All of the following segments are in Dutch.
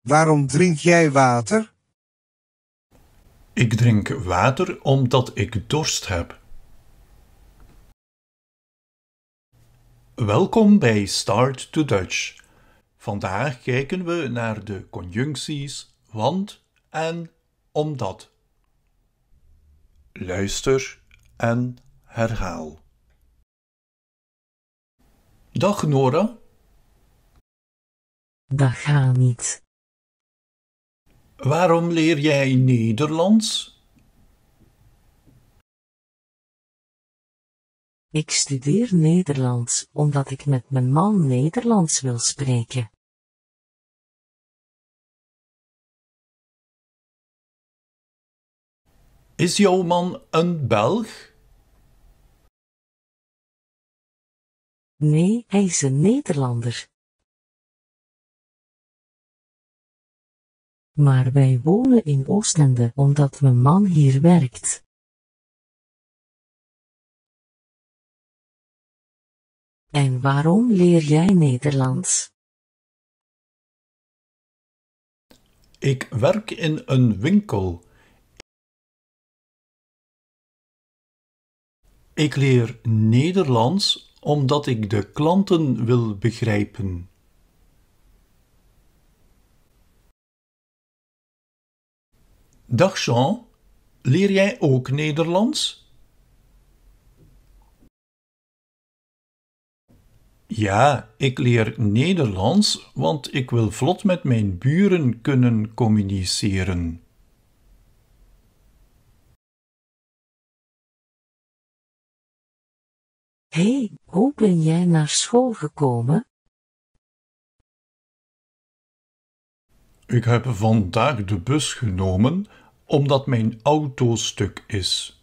Waarom drink jij water? Ik drink water omdat ik dorst heb. Welkom bij Start to Dutch. Vandaag kijken we naar de conjuncties want en omdat. Luister en herhaal. Dag Nora. Dat gaat niet. Waarom leer jij Nederlands? Ik studeer Nederlands omdat ik met mijn man Nederlands wil spreken. Is jouw man een Belg? Nee, hij is een Nederlander. Maar wij wonen in Oostende omdat mijn man hier werkt. En waarom leer jij Nederlands? Ik werk in een winkel. Ik leer Nederlands omdat ik de klanten wil begrijpen. Dag Jean, leer jij ook Nederlands? Ja, ik leer Nederlands, want ik wil vlot met mijn buren kunnen communiceren. Hey, hoe ben jij naar school gekomen? Ik heb vandaag de bus genomen, omdat mijn auto stuk is.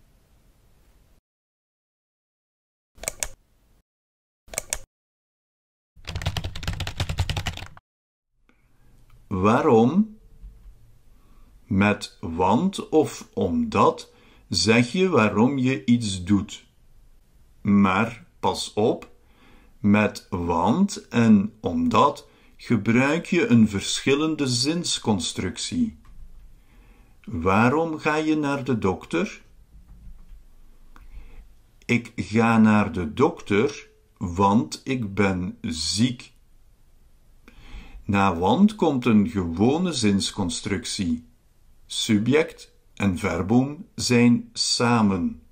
Waarom? Met want of omdat zeg je waarom je iets doet. Maar pas op, met want en omdat gebruik je een verschillende zinsconstructie. Waarom ga je naar de dokter? Ik ga naar de dokter, want ik ben ziek. Na want komt een gewone zinsconstructie. Subject en verbum zijn samen.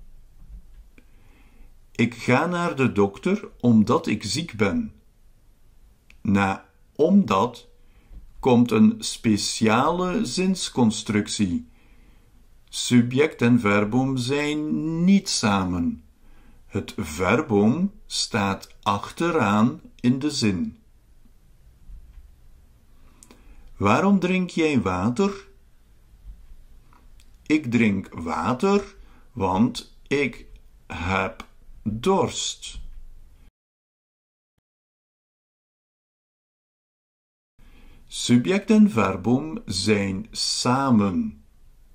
Ik ga naar de dokter omdat ik ziek ben. Na omdat komt een speciale zinsconstructie. Subject en verbum zijn niet samen. Het verbum staat achteraan in de zin. Waarom drink jij water? Ik drink water, want ik heb dorst. Subject en verbum zijn samen.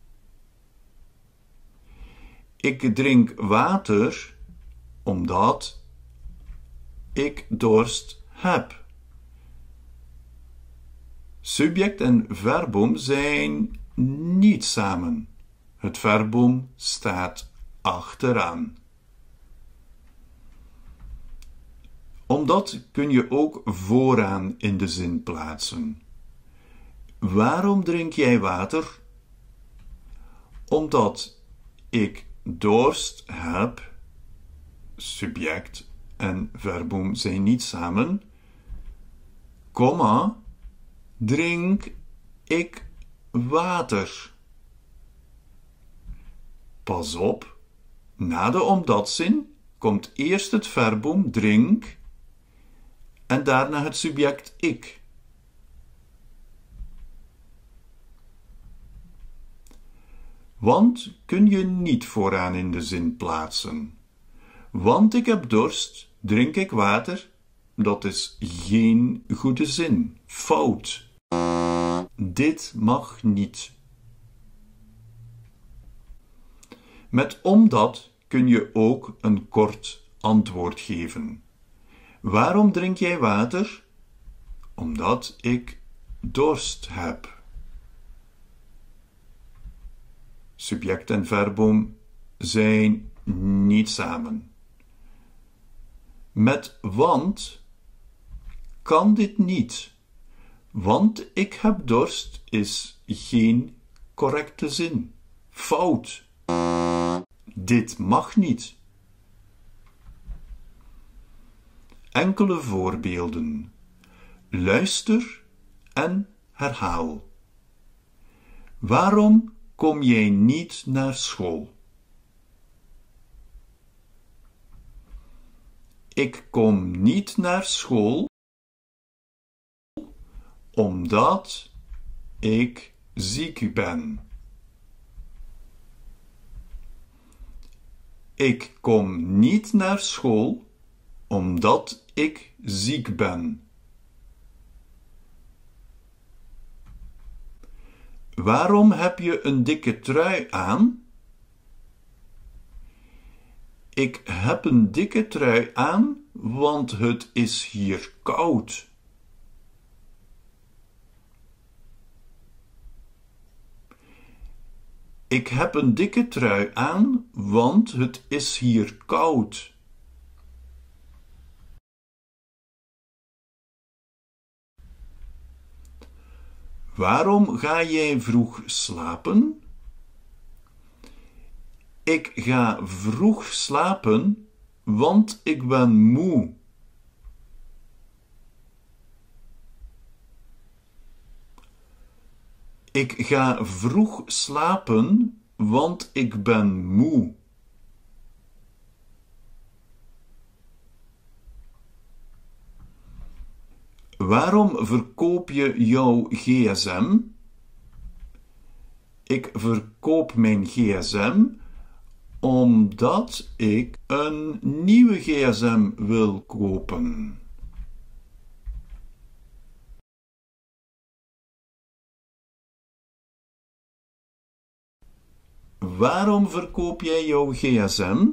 Ik drink water omdat ik dorst heb. Subject en verbum zijn niet samen. Het verbum staat achteraan. Omdat kun je ook vooraan in de zin plaatsen. Waarom drink jij water? Omdat ik dorst heb. Subject en verbum zijn niet samen. Komma, drink ik water. Pas op, na de omdatzin komt eerst het verbum drink en daarna het subject ik. Want kun je niet vooraan in de zin plaatsen. Want ik heb dorst, drink ik water. Dat is geen goede zin. Fout. Dit mag niet. Met omdat kun je ook een kort antwoord geven. Waarom drink jij water? Omdat ik dorst heb. Subject en verbum zijn niet samen. Met want kan dit niet. Want ik heb dorst is geen correcte zin. Fout. Dit mag niet. Enkele voorbeelden. Luister en herhaal. Waarom kom jij niet naar school? Ik kom niet naar school omdat ik ziek ben. Ik kom niet naar school omdat ik ziek ben. Waarom heb je een dikke trui aan? Ik heb een dikke trui aan, want het is hier koud. Ik heb een dikke trui aan, want het is hier koud. Waarom ga jij vroeg slapen? Ik ga vroeg slapen, want ik ben moe. Ik ga vroeg slapen, want ik ben moe. Waarom verkoop je jouw gsm? Ik verkoop mijn gsm omdat ik een nieuwe gsm wil kopen. Waarom verkoop jij jouw gsm?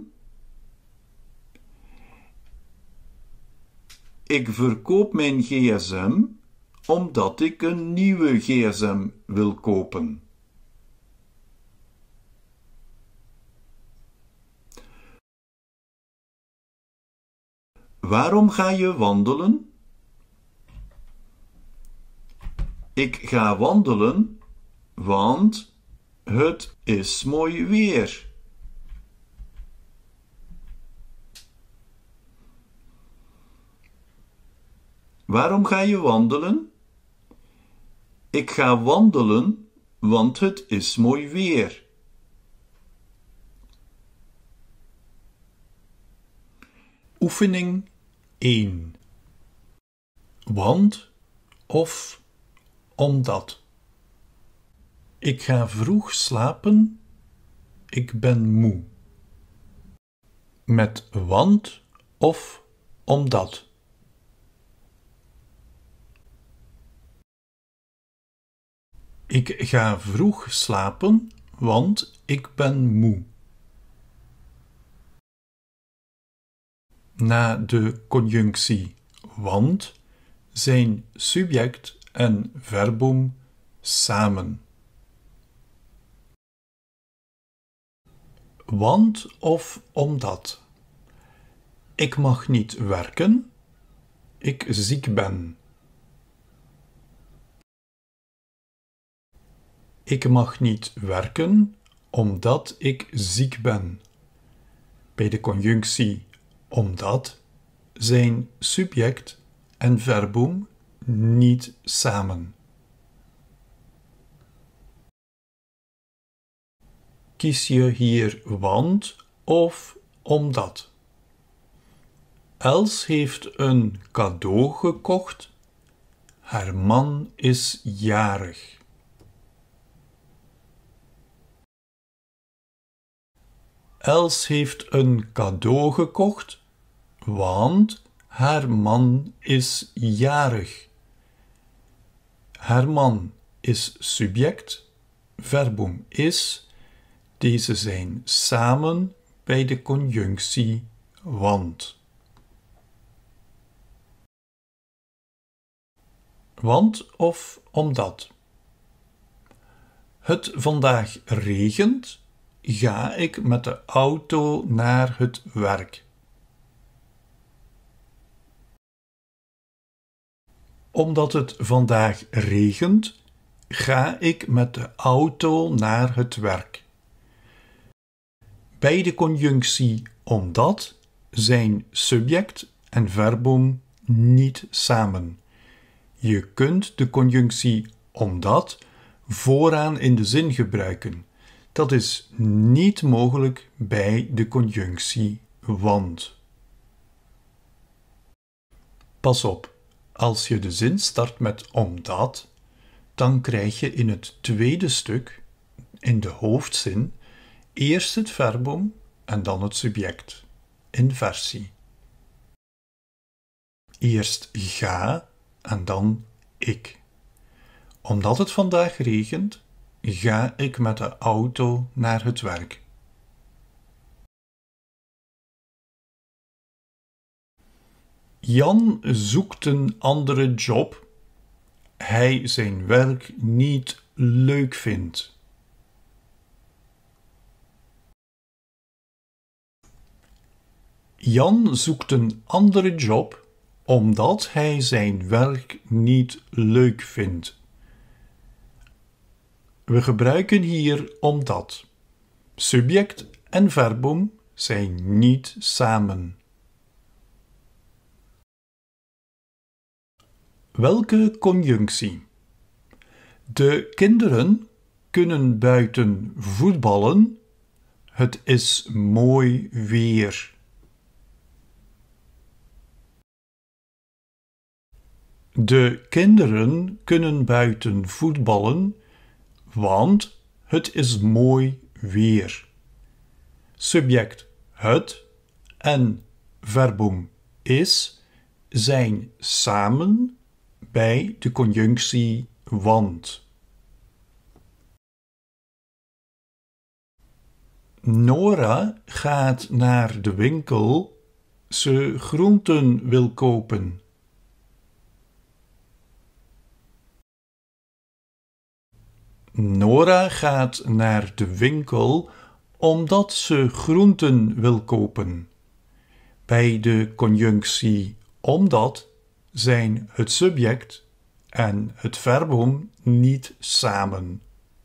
Ik verkoop mijn gsm omdat ik een nieuwe gsm wil kopen. Waarom ga je wandelen? Ik ga wandelen, want het is mooi weer. Waarom ga je wandelen? Ik ga wandelen, want het is mooi weer. Oefening 1. Want of omdat. Ik ga vroeg slapen, ik ben moe. Met want of omdat. Ik ga vroeg slapen, want ik ben moe. Na de conjunctie want zijn subject en verbum samen. Want of omdat. Ik mag niet werken, ik ziek ben. Ik mag niet werken omdat ik ziek ben. Bij de conjunctie omdat zijn subject en verbum niet samen. Kies je hier want of omdat. Els heeft een cadeau gekocht. Haar man is jarig. Els heeft een cadeau gekocht, want haar man is jarig. Haar man is subject, verbum is. Deze zijn samen bij de conjunctie want. Want of omdat. Het vandaag regent, ga ik met de auto naar het werk. Omdat het vandaag regent, ga ik met de auto naar het werk. Bij de conjunctie omdat zijn subject en verbum niet samen. Je kunt de conjunctie omdat vooraan in de zin gebruiken. Dat is niet mogelijk bij de conjunctie want. Pas op, als je de zin start met omdat, dan krijg je in het tweede stuk, in de hoofdzin, eerst het verbum en dan het subject. Inversie. Eerst ga en dan ik. Omdat het vandaag regent, ga ik met de auto naar het werk. Jan zoekt een andere job. Hij zijn werk niet leuk vindt. Jan zoekt een andere job omdat hij zijn werk niet leuk vindt. We gebruiken hier omdat. Subject en verbum zijn niet samen. Welke conjunctie? De kinderen kunnen buiten voetballen. Het is mooi weer. De kinderen kunnen buiten voetballen, want het is mooi weer. Subject het en verbum is zijn samen bij de conjunctie want. Nora gaat naar de winkel, ze groenten wil kopen. Nora gaat naar de winkel omdat ze groenten wil kopen. Bij de conjunctie omdat zijn het subject en het verbum niet samen.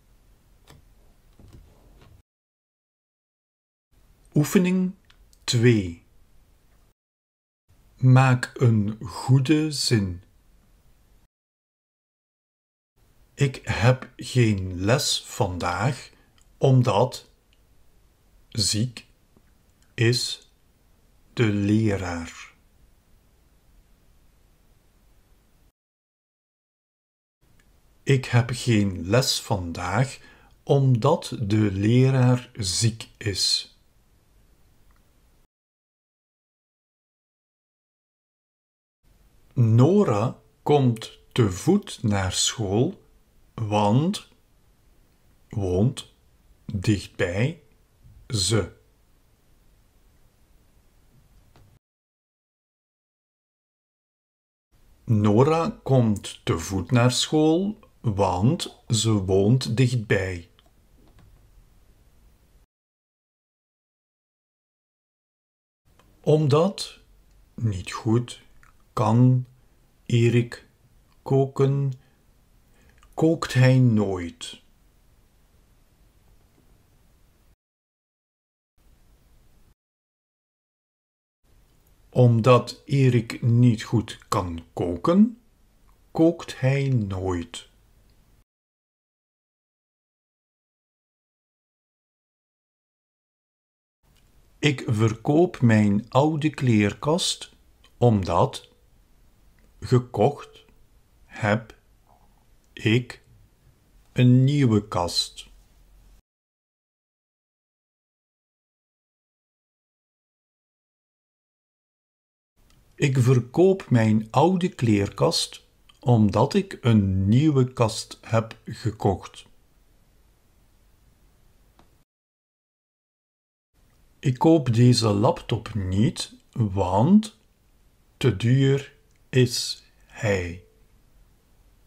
Oefening 2. Maak een goede zin. Ik heb geen les vandaag, omdat ziek is de leraar. Ik heb geen les vandaag, omdat de leraar ziek is. Nora komt te voet naar school, want woont dichtbij ze. Nora komt te voet naar school, want ze woont dichtbij. Omdat niet goed kan Erik koken, kookt hij nooit. Omdat Erik niet goed kan koken, kookt hij nooit. Ik verkoop mijn oude kleerkast omdat gekocht heb ik een nieuwe kast. Ik verkoop mijn oude kleerkast omdat ik een nieuwe kast heb gekocht. Ik koop deze laptop niet, want te duur is hij.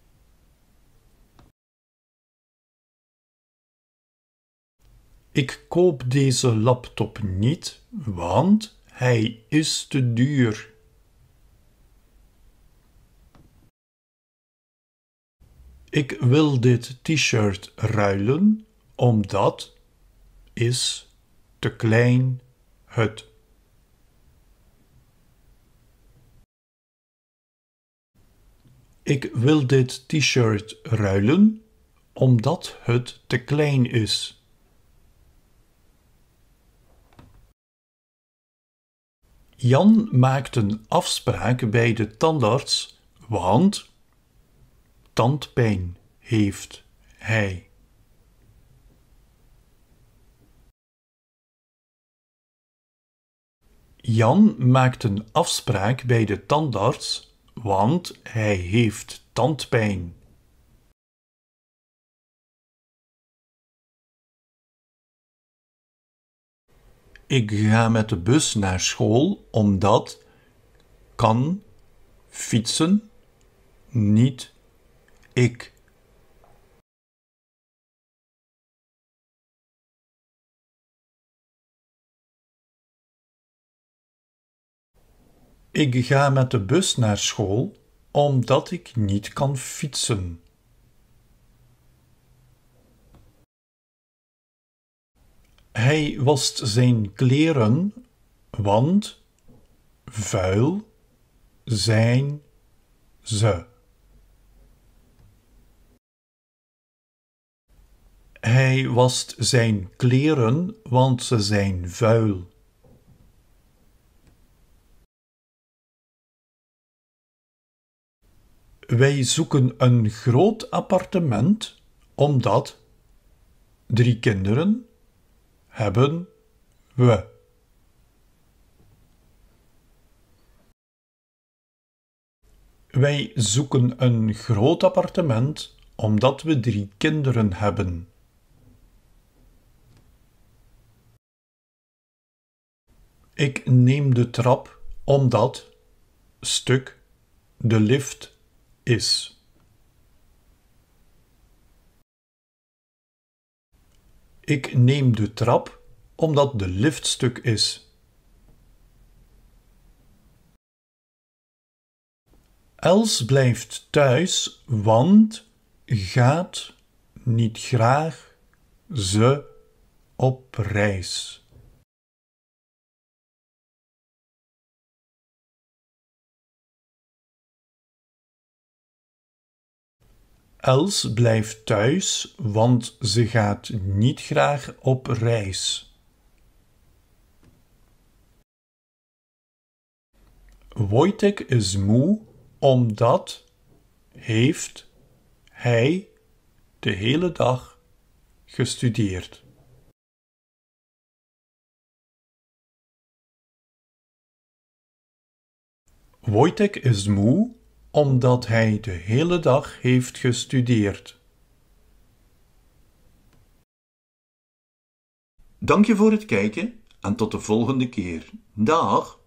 Ik koop deze laptop niet, want hij is te duur. Ik wil dit t-shirt ruilen, omdat is te klein het. Ik wil dit t-shirt ruilen, omdat het te klein is. Jan maakt een afspraak bij de tandarts, want tandpijn heeft hij. Jan maakt een afspraak bij de tandarts, want hij heeft tandpijn. Ik ga met de bus naar school, omdat kan fietsen niet ik. Ik ga met de bus naar school, omdat ik niet kan fietsen. Hij wast zijn kleren, want vuil zijn ze. Hij wast zijn kleren, want ze zijn vuil. Wij zoeken een groot appartement, omdat 3 kinderen hebben we. Wij zoeken een groot appartement, omdat we 3 kinderen hebben. Ik neem de trap, omdat stuk de lift is. Ik neem de trap, omdat de lift stuk is. Els blijft thuis, want gaat niet graag ze op reis. Els blijft thuis, want ze gaat niet graag op reis. Wojtek is moe, omdat heeft hij de hele dag gestudeerd. Wojtek is moe, omdat hij de hele dag heeft gestudeerd. Dank je voor het kijken en tot de volgende keer. Dag!